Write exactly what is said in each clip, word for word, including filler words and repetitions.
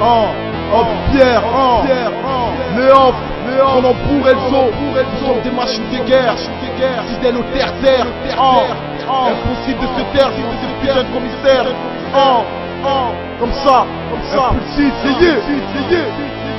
oh, oh, Pierre, oh, Léof, on en pour Elzo, nous sommes des machines de guerre, fidèles au terre-terre, oh, impossible de se taire si c'est ce putain de commissaire, oh, oh, comme ça, comme ça, impulsif, c'est yé, c'est yé,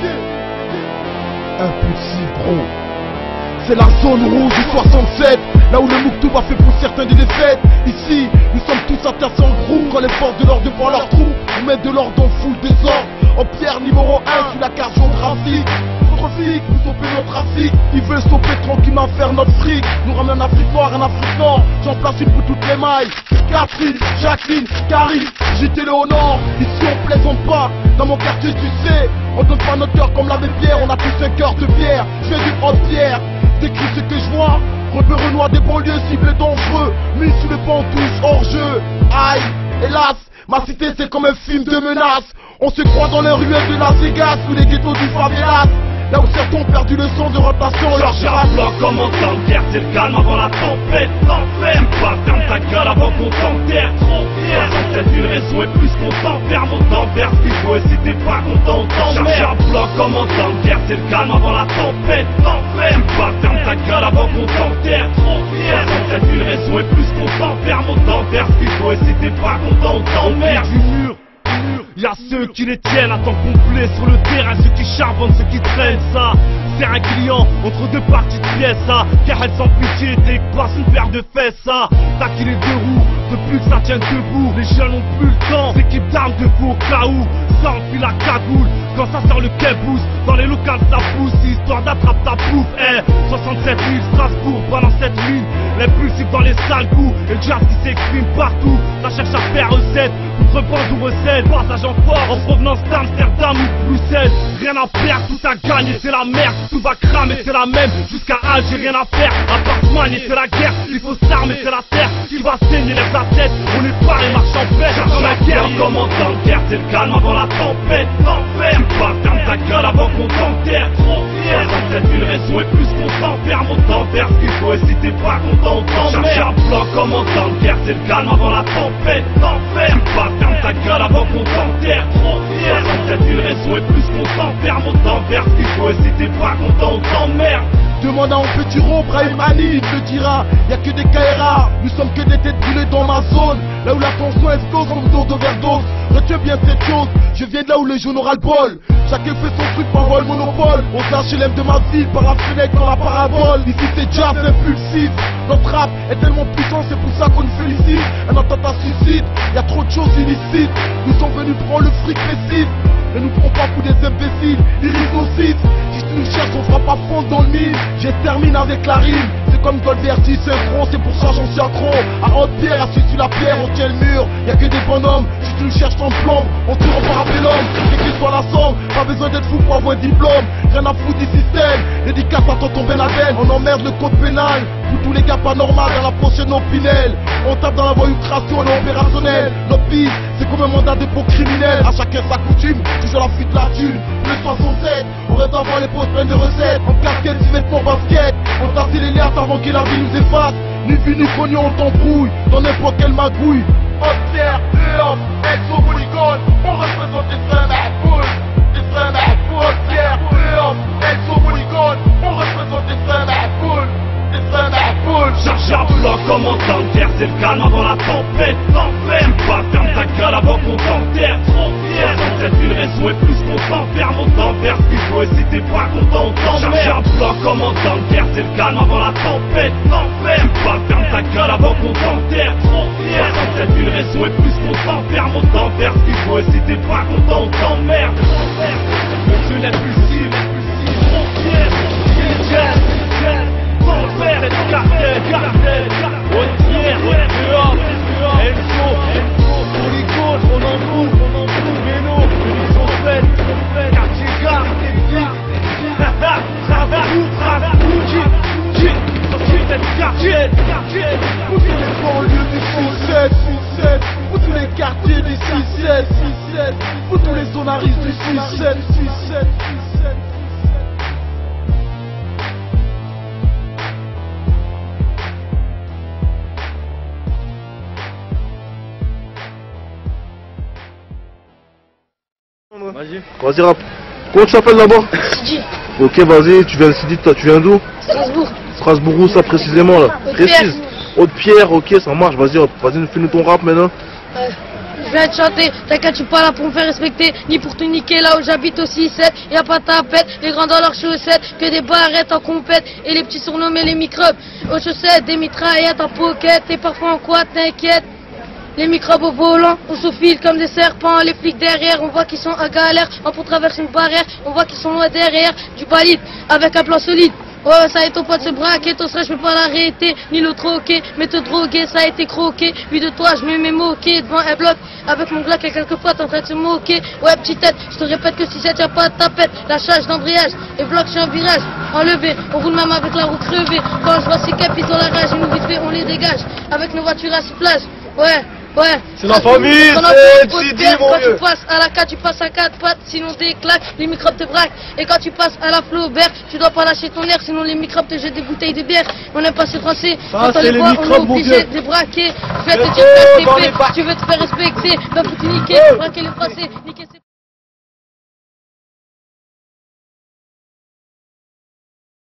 impulsif gros. C'est la zone rouge du soixante-sept, là où le Mouktoub a fait pour certains des défaites. Ici, nous sommes tous attassés en groupe. Quand les forces de l'ordre devant leur trou, on met de l'ordre en foule désordre. En pierre numéro un sur la carte géographique. Notre flic nous stopper notre trafic. Ils veulent stopper tranquillement faire notre fric. Nous ramènent un Afrique noire, un Afrique nord. J'en place une pour toutes les mailles. Catherine, Jacqueline, Karine, j'étais le au nord. Ici on plaisante pas, dans mon quartier tu sais. On donne pas notre cœur comme l'abbé Pierre. On a tous un cœur de pierre, je fais du haute-pierre. Décris ce que je vois, rebeu Renoir des banlieues ciblés dangereux, mis sous les pantouches hors jeu. Aïe, hélas, ma cité c'est comme un film de menace. On se croit dans les ruelles de Las Vegas ou les ghettos du favelas. Là où certains ont perdu le sens de rotation, leur chair à bloc comme en temps de guerre, c'est le calme avant la tempête. L'enfer, pas ferme ta gueule avant qu'on t'enterre. Trop fier, c'est une raison et plus qu'on t'enferme. On t'enverse ce qu'il faut et si t'es pas content, on t'emmerde. Charge à bloc comme en temps de guerre, c'est le calme avant la tempête. L'enfer, pas ferme ta gueule avant qu'on t'enterre. Trop fier, c'est une raison et plus qu'on t'enferme. On t'enverse ce qu'il faut et si t'es pas content, on t'emmerde. Y'a ceux qui les tiennent à temps complet sur le terrain, ceux qui charbonnent, ceux qui traînent ça. C'est un client entre deux parties de pièces, ça. Car elle sans pitié dépasse une paire de fesses, ça. T'as qui les deux roues, depuis que ça tient debout. Les jeunes n'ont plus le temps, l'équipe d'armes de faux au cas où. Ça enfile la cagoule, quand ça sort le kebouze. Dans les locales ça pousse, histoire d'attraper ta bouffe. Eh, soixante-sept mille Strasbourg, balance cette ligne. L'impulsif dans les sales coups, et le jazz qui s'exprime partout. Ça cherche à faire recette, contrebande ou recette. Passage en fort, en provenance d'Amsterdam ou de Bruxelles. Rien à perdre, tout à gagner, c'est la merde. Tout va cramer, c'est la même, jusqu'à Alger, rien à faire. À part se manier, c'est la guerre, il faut s'armer, c'est la terre. Qui va saigner, lève la tête, on est pas les marches en paix. Dans la guerre, comme en temps de guerre, c'est le calme avant la tempête. L'enfer, tu pas ferme ta gueule avant qu'on t'enterre. Trop fier, c'est une raison et plus qu'on s'enferme. On t'enverse ce qu'il faut et si t'es pas content, on t'emmerde. Charge à bloc comme en temps de guerre, c'est le calme avant la tempête. L'enfer, tu pas ferme ta gueule avant qu'on t'enterre. Trop fier, c'est une raison et plus qu'on s'enferme. On t'enverse ce qu'il faut et si t'es pas content, on t'emmerde. Demande à un petit rond, Brahim Ali, il te dira, y'a que des K R A, nous sommes que des têtes brûlées dans ma zone. Là où la tension explose en dehors d'overdose. Retiens bien cette chose, je viens de là où le jaune aura le bol. Chacun fait son truc par le monopole. On sache l'H L M de ma ville par la fenêtre dans la parabole. Ici c'est jazz impulsif, notre rap est tellement puissant, c'est pour ça qu'on nous félicite. Un attentat suicide, y'a trop de choses illicites. Nous sommes venus prendre le fric précis. Ne nous prends pas pour des imbéciles, irricocides. Si tu nous cherches, on fera pas fondre dans le mille. Je termine avec la rime. C'est comme Goldverdi, c'est front, c'est pour ça j'en suis accro. À Haute-Pierre, assis sur la pierre, on tient le mur. Y'a que des bonhommes, si tu nous cherches, t'en plombe. On tire en parabellum, quel que soit la somme. Pas besoin d'être fou pour avoir un diplôme. Rien à foutre du système, dédicace à tonton Ben Laden. On emmerde le code pénal. Pour tous les gars pas normaux dans la prochaine opinel. On tape dans la voie ultration, on est opérationnel. Notre piste, c'est comme un mandat de dépôt criminel. À chacun sa coutume, toujours la fuite la thune. Le soixante-sept, on reste avant les pauses pleines de recettes. En casquette, vêtements, basket. On tasse les liasses avant que la vie nous efface. Ni vu ni connu, on t'embrouille dans n'importe quelle magouille. Haute-Pierre, Léof, Exo, Polygone. On représente les frères Mahfouz. Les frères Mahfouz, Haute-Pierre, Léof, Exo, Polygone. On représente les frères Mahfouz. Charge à bloc comme en temps de guerre, c'est le calme avant la tempête. L'enfer, tu pas ferme ta gueule avant qu'on t'enterre. Trop fier, c'est une raison et plus qu'on s'enferme. On t'enverse ce qu'il faut et si t'es pas content, on t'emmerde. Charge à bloc comme en temps de guerre, c'est le calme avant la tempête. L'enfer, tu pas ferme ta gueule avant qu'on t'enterre. Trop fier, c'est une raison et plus qu'on s'enferme. On t'enverse ce qu'il faut et si t'es pas content, on t'emmerde. Monsieur l'impulsif, trop fier, c'est sans faire cette cartel, cartel, Haute-Pierre, Léof, Elzo, Polygone, on en fout, on en fout, Méno, ils sont faits, quartier gare, Strasbourg, Strasbourg, J, J, cette quartier, quartier, pour tous les banlieues du six sept, six sept, pour tous les quartiers du six sept, six sept, pour tous les zonaristes du six sept, six sept, six sept. moi. Vas-y. Vas-y, rap. Comment tu t'appelles là-bas? Sidi. Ok, vas-y, tu viens de Sidi, toi, tu viens d'où? Strasbourg. Strasbourg, où ça précisément là? Précise. Haute-Pierre, ok, ça marche, vas-y, hop. Vas-y, fais-nous ton rap maintenant. Euh, je viens te chanter, t'inquiète, je suis pas là pour me faire respecter, ni pour te niquer là où j'habite aussi sept. Y'a pas de tapette, les grands dans leurs chaussettes, que des barrettes en compète, et les petits surnommés les microbes. Aux chaussettes, des mitraillettes en pocket, et parfois en quoi, t'inquiète. Les microbes au volant, on se file comme des serpents, les flics derrière, on voit qu'ils sont en galère, on pour traverser une barrière, on voit qu'ils sont loin derrière, du balit, avec un plan solide. Ouais, ça y est, ton pote se braquer, ton stress, je peux pas l'arrêter, ni le troquer, mais te droguer, ça a été croqué. Vu de toi, je me mets moqué devant un bloc, avec mon glock et quelques potes en train de se moquer. Ouais, petite tête, je te répète que si ça tient pas de tapette, la charge d'embrayage, et bloc, je suis en virage, enlevé, on roule même avec la roue crevée. Quand je vois ces capes, ils ont la rage, et nous vite fait, on les dégage, avec nos voitures à soufflage. Ouais. Ouais, c'est la famille, c'est Sidi, mon Quand vieux. tu passes à la quatre, tu passes à quatre pattes, sinon des claques, les microbes te braquent. Et quand tu passes à la Flaubert, tu dois pas lâcher ton air, sinon les microbes te jettent des bouteilles de bière. On n'aime pas se français, ça quand on c'est les les voit, on est microbes, mon obligé vieux. de les braquer. Je vais te Je dire te que dans c'est les fait, bacs. tu veux te faire respecter, bah faut te niquer, braquer les français, niquer ses